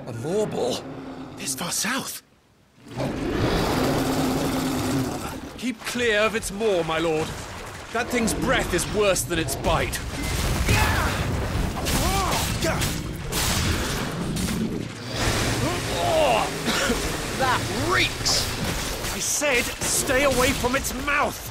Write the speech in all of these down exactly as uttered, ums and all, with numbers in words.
A Morbol? This far south? Keep clear of its maw, my lord. That thing's breath is worse than its bite. Oh, that reeks! I said, stay away from its mouth!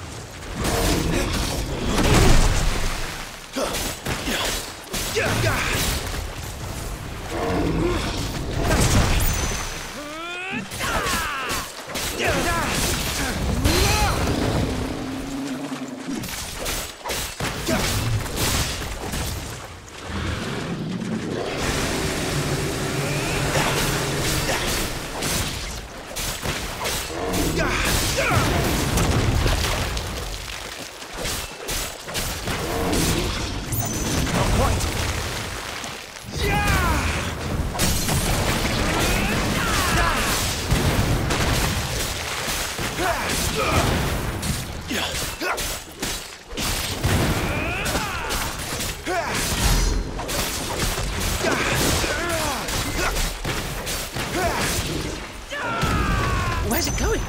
Where's it going?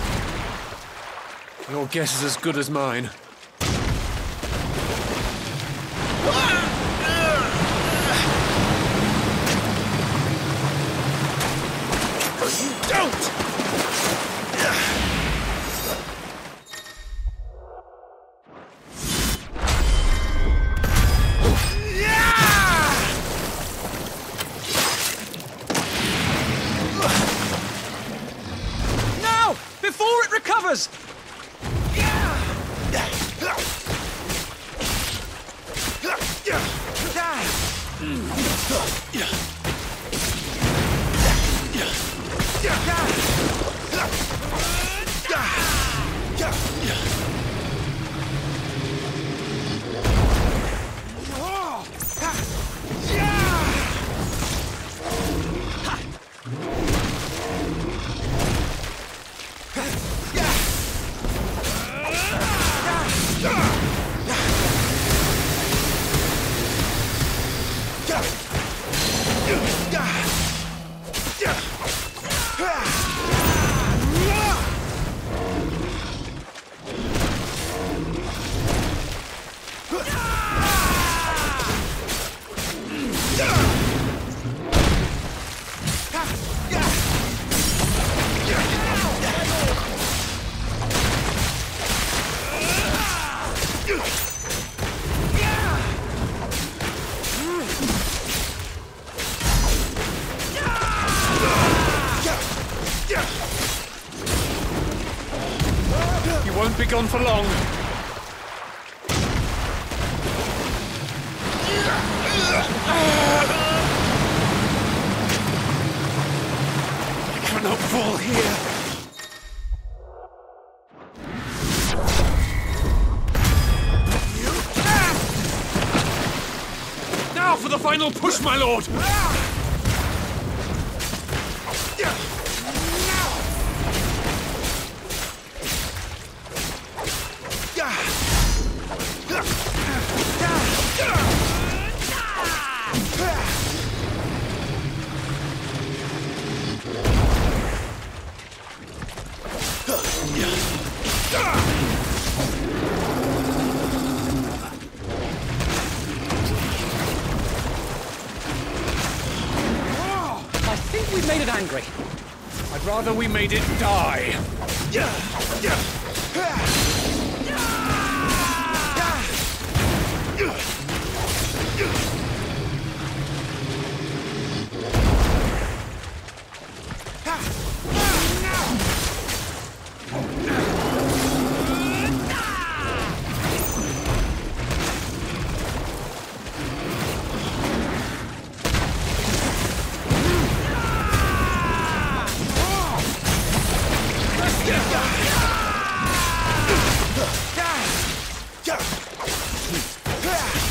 Your guess is as good as mine. You don't! Now! Before it recovers! You won't be gone for long. I cannot fall here. Now for the final push, my lord! I think we made it angry. I'd rather we made it die. Yeah!